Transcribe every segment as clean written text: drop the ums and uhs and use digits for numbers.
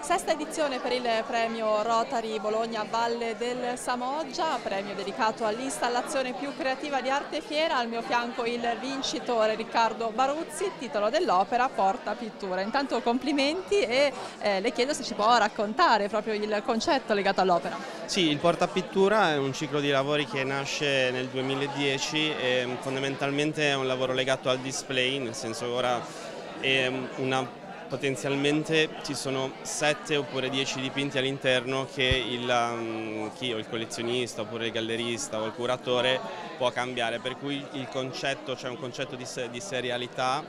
Sesta edizione per il premio Rotary Bologna Valle del Samoggia, premio dedicato all'installazione più creativa di arte fiera. Al mio fianco il vincitore Riccardo Baruzzi, titolo dell'opera Porta Pittura. Intanto complimenti e le chiedo se ci può raccontare proprio il concetto legato all'opera. Sì, il Porta Pittura è un ciclo di lavori che nasce nel 2010 e fondamentalmente è un lavoro legato al display, nel senso ora è potenzialmente ci sono 7 oppure 10 dipinti all'interno che chi o il collezionista oppure il gallerista o il curatore può cambiare, per cui il concetto, c'è un concetto di serialità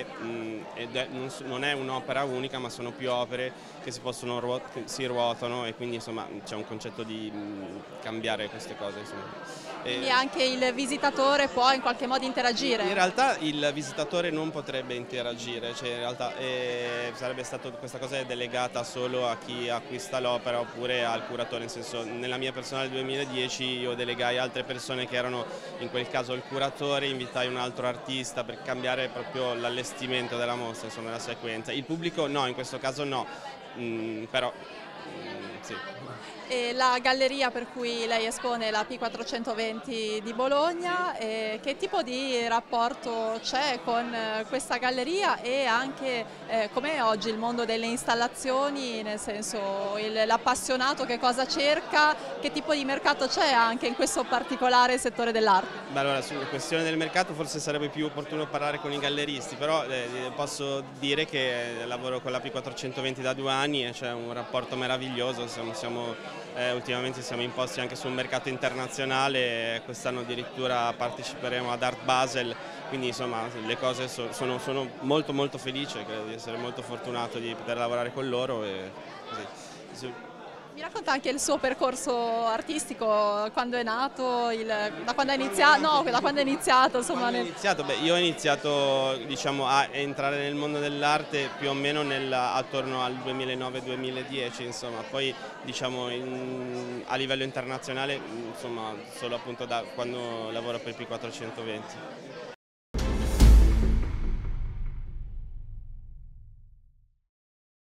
non è un'opera unica, ma sono più opere che si ruotano, e quindi insomma c'è un concetto di cambiare queste cose. Quindi anche il visitatore può in qualche modo interagire? In realtà il visitatore non potrebbe interagire, cioè in realtà questa cosa è delegata solo a chi acquista l'opera oppure al curatore, nel senso, nella mia personale 2010 io delegai altre persone che erano in quel caso il curatore, invitai un altro artista per cambiare proprio l'allestimento della mostra, insomma la sequenza. Il pubblico no, in questo caso no, però sì. E la galleria per cui lei espone, la P420 di Bologna, che tipo di rapporto c'è con questa galleria e anche com'è oggi il mondo delle installazioni, nel senso l'appassionato che cosa cerca, che tipo di mercato c'è anche in questo particolare settore dell'arte? Beh, allora, sulla questione del mercato forse sarebbe più opportuno parlare con i galleristi, però posso dire che lavoro con la P420 da 2 anni e c'è un rapporto meraviglioso. Ultimamente siamo imposti anche sul mercato internazionale, quest'anno addirittura parteciperemo ad Art Basel, quindi insomma le cose sono molto felice, credo di essere molto fortunato di poter lavorare con loro e così. Mi racconta anche il suo percorso artistico, quando è nato, da quando è iniziato, no, da quando è iniziato, insomma. Beh, io ho iniziato, diciamo, a entrare nel mondo dell'arte più o meno attorno al 2009-2010, insomma, poi diciamo a livello internazionale, insomma, solo appunto da quando lavoro per P420.